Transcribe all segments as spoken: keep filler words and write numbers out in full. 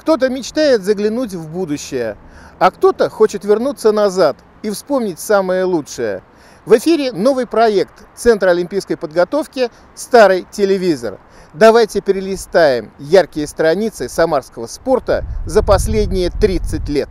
Кто-то мечтает заглянуть в будущее, а кто-то хочет вернуться назад и вспомнить самое лучшее. В эфире новый проект Центра олимпийской подготовки «Старый телевизор». Давайте перелистаем яркие страницы самарского спорта за последние тридцать лет.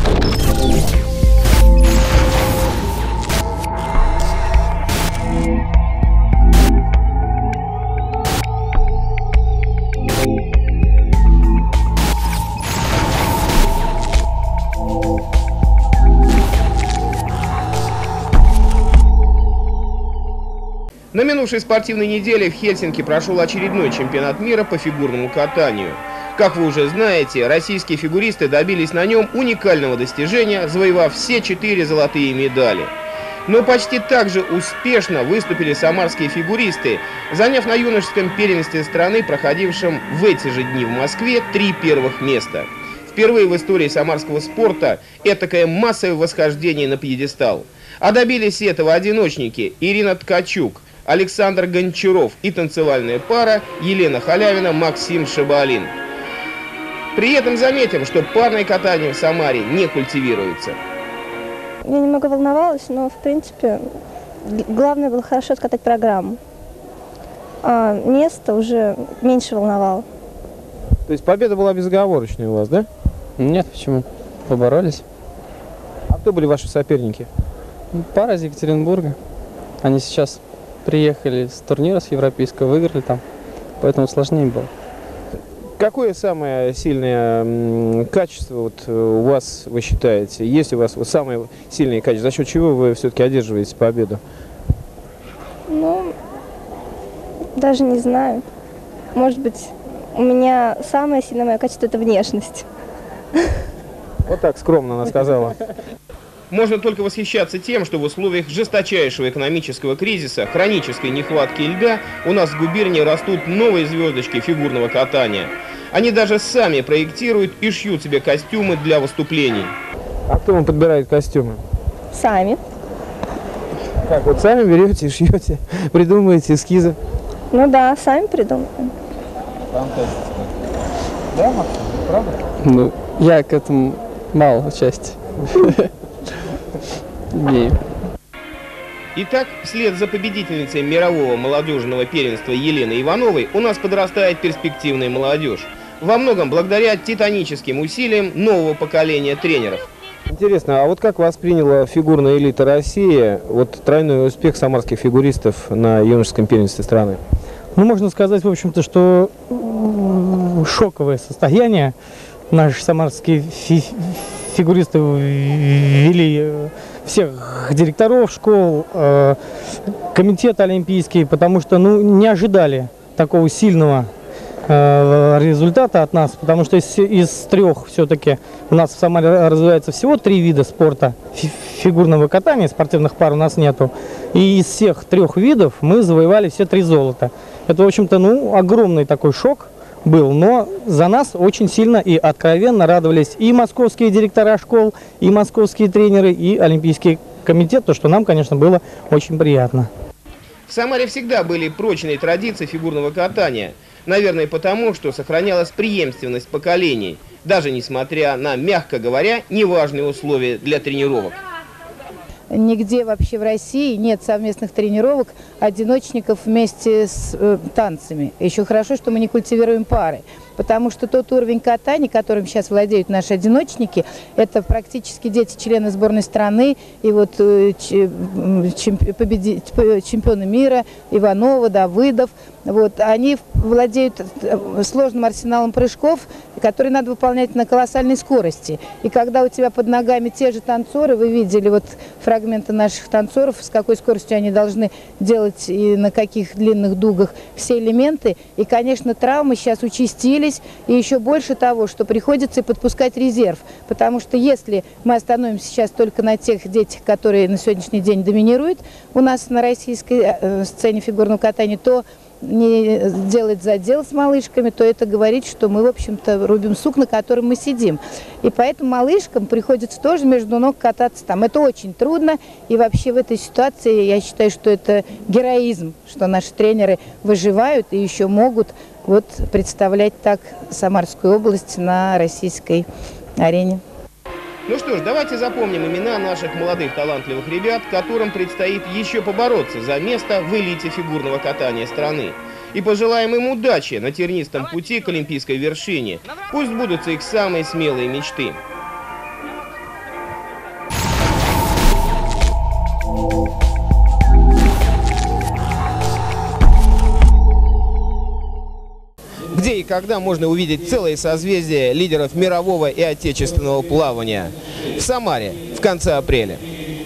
На минувшей спортивной неделе в Хельсинки прошел очередной чемпионат мира по фигурному катанию. Как вы уже знаете, российские фигуристы добились на нем уникального достижения, завоевав все четыре золотые медали. Но почти так же успешно выступили самарские фигуристы, заняв на юношеском первенстве страны, проходившем в эти же дни в Москве, три первых места. Впервые в истории самарского спорта этакое массовое восхождение на пьедестал. А добились этого одиночники Ирина Ткачук, Александр Гончаров и танцевальная пара Елена Халявина, Максим Шабалин. При этом заметим, что парное катание в Самаре не культивируется. Я немного волновалась, но в принципе главное было хорошо скатать программу. А место уже меньше волновало. То есть победа была безоговорочной у вас, да? Нет, почему? Поборолись. А кто были ваши соперники? Пара из Екатеринбурга. Они сейчас приехали с турнира с европейского, выиграли там, поэтому сложнее было. Какое самое сильное качество вот у вас, вы считаете? Есть у вас вот самое сильное качество? За счет чего вы все-таки одерживаете победу? Ну, даже не знаю. Может быть, у меня самое сильное мое качество – это внешность. Вот так скромно она сказала. Можно только восхищаться тем, что в условиях жесточайшего экономического кризиса, хронической нехватки льда, у нас в губернии растут новые звездочки фигурного катания. Они даже сами проектируют и шьют себе костюмы для выступлений. А кто вам подбирает костюмы? Сами. Как, вот сами берете и шьете, придумываете эскизы? Ну да, сами придумываем. Фантастика. Да, Максим, правда? Ну, я к этому мало части имею. Итак, вслед за победительницей мирового молодежного первенства Еленой Ивановой у нас подрастает перспективная молодежь. Во многом благодаря титаническим усилиям нового поколения тренеров. Интересно, а вот как восприняла фигурная элита России вот тройной успех самарских фигуристов на юношеском первенстве страны? Ну, можно сказать, в общем-то, что шоковое состояние. Наши самарские фи фигуристы ввели всех директоров школ, э, комитет олимпийский, потому что ну, не ожидали такого сильного э, результата от нас, потому что из, из трех все-таки у нас в Самаре развивается всего три вида спорта фи фигурного катания, спортивных пар у нас нету, и из всех трех видов мы завоевали все три золота. Это, в общем-то, ну, огромный такой шок был, но за нас очень сильно и откровенно радовались и московские директора школ, и московские тренеры, и Олимпийский комитет, то, что нам, конечно, было очень приятно. В Самаре всегда были прочные традиции фигурного катания. Наверное, потому, что сохранялась преемственность поколений, даже несмотря на, мягко говоря, неважные условия для тренировок. Нигде вообще в России нет совместных тренировок одиночников вместе с э, танцами. Еще хорошо, что мы не культивируем пары, потому что тот уровень катания, которым сейчас владеют наши одиночники, это практически дети члены сборной страны, и вот э, чемпи победи чемпионы мира Иванова, Давыдов, вот, они владеют сложным арсеналом прыжков, которые надо выполнять на колоссальной скорости. И когда у тебя под ногами те же танцоры, вы видели вот фрагменты наших танцоров, с какой скоростью они должны делать и на каких длинных дугах все элементы. И, конечно, травмы сейчас участились. И еще больше того, что приходится и подпускать резерв. Потому что если мы остановимся сейчас только на тех детях, которые на сегодняшний день доминируют у нас на российской сцене фигурного катания, то не делать задел с малышками, то это говорит, что мы, в общем-то, рубим сук, на котором мы сидим. И поэтому малышкам приходится тоже между ног кататься там. Это очень трудно. И вообще в этой ситуации я считаю, что это героизм, что наши тренеры выживают и еще могут вот представлять так Самарскую область на российской арене. Ну что ж, давайте запомним имена наших молодых талантливых ребят, которым предстоит еще побороться за место в элите фигурного катания страны. И пожелаем им удачи на тернистом пути к олимпийской вершине. Пусть сбудутся их самые смелые мечты. Где и когда можно увидеть целое созвездие лидеров мирового и отечественного плавания? В Самаре в конце апреля.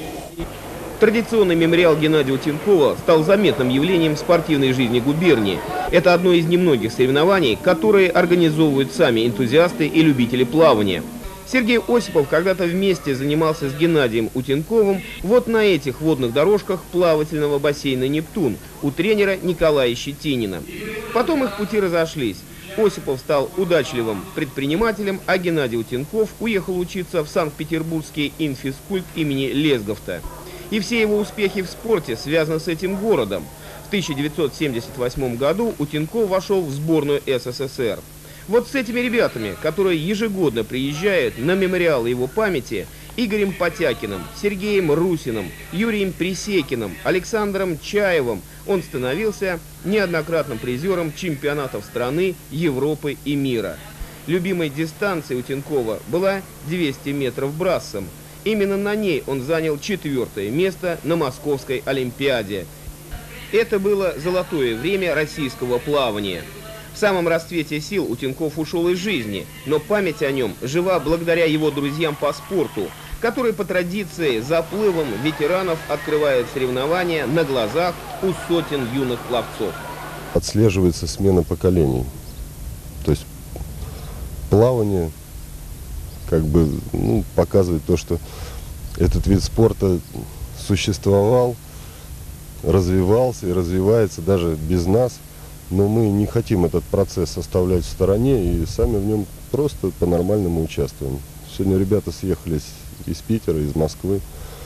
Традиционный мемориал Геннадия Утенкова стал заметным явлением спортивной жизни губернии. Это одно из немногих соревнований, которые организовывают сами энтузиасты и любители плавания. Сергей Осипов когда-то вместе занимался с Геннадием Утенковым вот на этих водных дорожках плавательного бассейна «Нептун» у тренера Николая Щетинина. Потом их пути разошлись. Осипов стал удачливым предпринимателем, а Геннадий Утенков уехал учиться в Санкт-Петербургский инфискульт имени Лесговта. И все его успехи в спорте связаны с этим городом. В тысяча девятьсот семьдесят восьмом году Утенков вошел в сборную СССР. Вот с этими ребятами, которые ежегодно приезжают на мемориал его памяти, Игорем Потякиным, Сергеем Русиным, Юрием Пресекиным, Александром Чаевым, он становился неоднократным призером чемпионатов страны, Европы и мира. Любимой дистанцией Утенкова была двести метров брассом. Именно на ней он занял четвертое место на Московской Олимпиаде. Это было золотое время российского плавания. В самом расцвете сил Утенков ушел из жизни, но память о нем жива благодаря его друзьям по спорту, которые по традиции заплывом ветеранов открывают соревнования на глазах у сотен юных пловцов. Отслеживается смена поколений. То есть плавание как бы ну, показывает то, что этот вид спорта существовал, развивался и развивается даже без нас. Но мы не хотим этот процесс оставлять в стороне и сами в нем просто по-нормальному участвуем. Сегодня ребята съехались из Питера, из Москвы.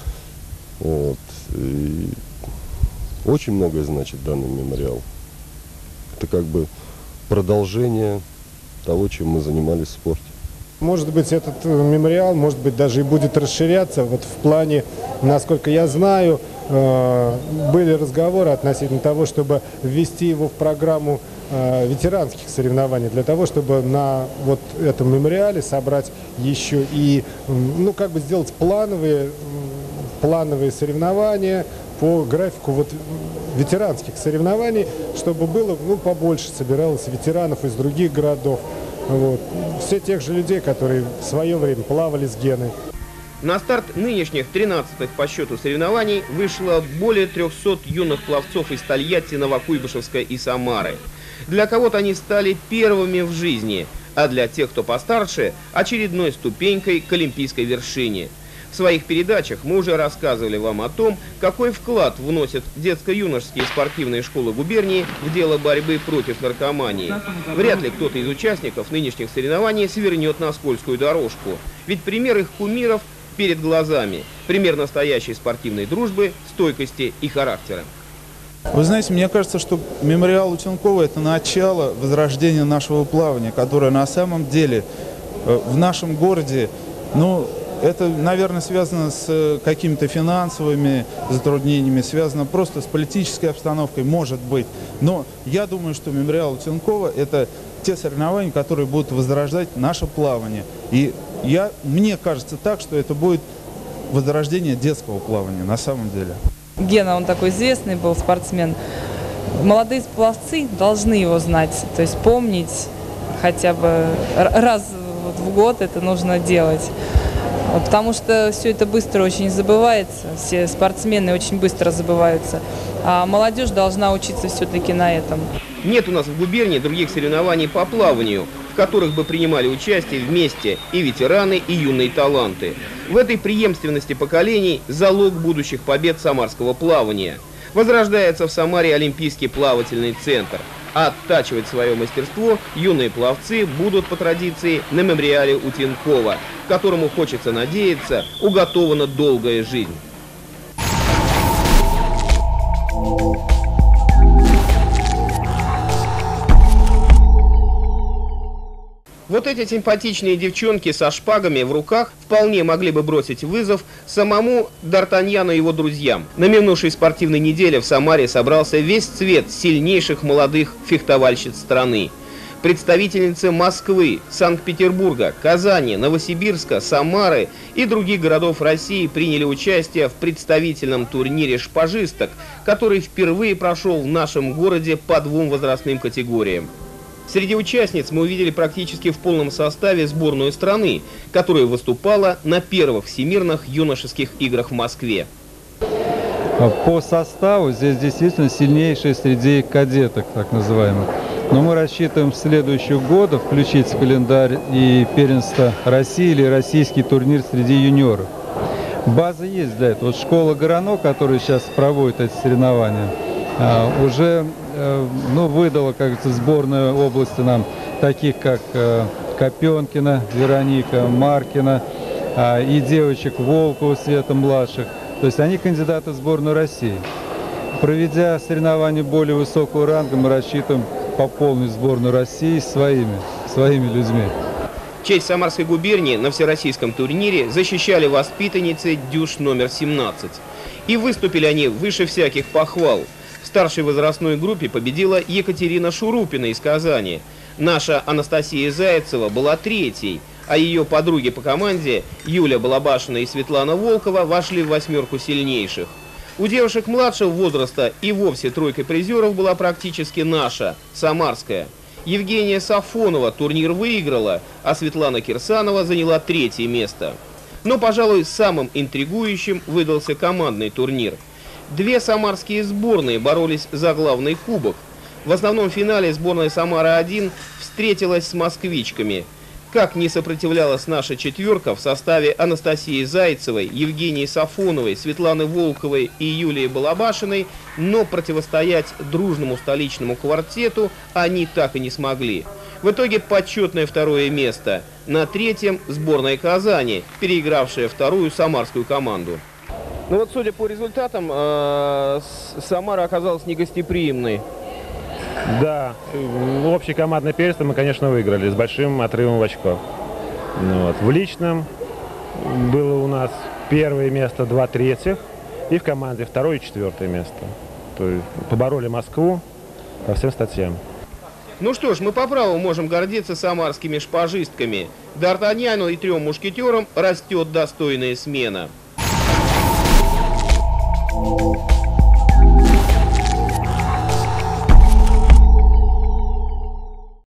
Вот. И очень многое значит данный мемориал. Это как бы продолжение того, чем мы занимались в спорте. Может быть, этот мемориал, может быть, даже и будет расширяться. Вот в плане, насколько я знаю, были разговоры относительно того, чтобы ввести его в программу ветеранских соревнований, для того, чтобы на вот этом мемориале собрать еще и, ну, как бы сделать плановые, плановые соревнования по графику вот ветеранских соревнований, чтобы было, ну, побольше собиралось ветеранов из других городов. Вот. Все тех же людей, которые в свое время плавали с Геной. На старт нынешних тринадцатых по счету соревнований вышло более трёхсот юных пловцов из Тольятти, Новокуйбышевска и Самары. Для кого-то они стали первыми в жизни, а для тех, кто постарше, очередной ступенькой к олимпийской вершине. В своих передачах мы уже рассказывали вам о том, какой вклад вносят детско-юношеские спортивные школы губернии в дело борьбы против наркомании. Вряд ли кто-то из участников нынешних соревнований свернет на скользкую дорожку. Ведь пример их кумиров перед глазами. Пример настоящей спортивной дружбы, стойкости и характера. Вы знаете, мне кажется, что мемориал Утенкова – это начало возрождения нашего плавания, которое на самом деле в нашем городе, ну, это, наверное, связано с какими-то финансовыми затруднениями, связано просто с политической обстановкой, может быть. Но я думаю, что мемориал Утенкова – это те соревнования, которые будут возрождать наше плавание. И я, мне кажется так, что это будет возрождение детского плавания на самом деле. Гена, он такой известный был спортсмен. Молодые пловцы должны его знать, то есть помнить хотя бы раз в год это нужно делать. Потому что все это быстро очень забывается, все спортсмены очень быстро забываются, а молодежь должна учиться все-таки на этом. Нет у нас в губернии других соревнований по плаванию, в которых бы принимали участие вместе и ветераны, и юные таланты. В этой преемственности поколений залог будущих побед самарского плавания. Возрождается в Самаре Олимпийский плавательный центр. А оттачивать свое мастерство юные пловцы будут по традиции на мемориале Утенкова, которому, хочется надеяться, уготована долгая жизнь. Вот эти симпатичные девчонки со шпагами в руках вполне могли бы бросить вызов самому Д'Артаньяну и его друзьям. На минувшей спортивной неделе в Самаре собрался весь цвет сильнейших молодых фехтовальщиц страны. Представительницы Москвы, Санкт-Петербурга, Казани, Новосибирска, Самары и других городов России приняли участие в представительном турнире шпажисток, который впервые прошел в нашем городе по двум возрастным категориям. Среди участниц мы увидели практически в полном составе сборную страны, которая выступала на первых всемирных юношеских играх в Москве. По составу здесь действительно сильнейшие среди кадеток, так называемых. Но мы рассчитываем в следующие годы включить в календарь и первенство России или российский турнир среди юниоров. База есть для этого. Вот школа Горано, которая сейчас проводит эти соревнования, уже ну, выдала, как говорится, сборную области нам таких, как Копенкина, Вероника, Маркина и девочек Волкова, Света младших. То есть они кандидаты в сборную России. Проведя соревнования более высокого ранга, мы рассчитываем пополнить сборную России своими, своими людьми. Честь Самарской губернии на всероссийском турнире защищали воспитанницы дюж номер семнадцать. И выступили они выше всяких похвал. В старшей возрастной группе победила Екатерина Шурупина из Казани. Наша Анастасия Зайцева была третьей, а ее подруги по команде Юля Балабашина и Светлана Волкова вошли в восьмерку сильнейших. У девушек младшего возраста и вовсе тройкой призеров была практически наша, самарская. Евгения Сафонова турнир выиграла, а Светлана Кирсанова заняла третье место. Но, пожалуй, самым интригующим выдался командный турнир. Две самарские сборные боролись за главный кубок. В основном финале сборная Самара-один встретилась с москвичками. Как не сопротивлялась наша четверка в составе Анастасии Зайцевой, Евгении Сафоновой, Светланы Волковой и Юлии Балабашиной, но противостоять дружному столичному квартету они так и не смогли. В итоге почетное второе место. На третьем сборная Казани, переигравшая вторую самарскую команду. Ну вот, судя по результатам, Самара оказалась негостеприимной. Да, общее командное первенство мы, конечно, выиграли с большим отрывом в очко. Ну, вот. В личном было у нас первое место, два третьих, и в команде второе и четвертое место. То есть побороли Москву по всем статьям. Ну что ж, мы по праву можем гордиться самарскими шпажистками. Д'Артаньяну и трем мушкетерам растет достойная смена.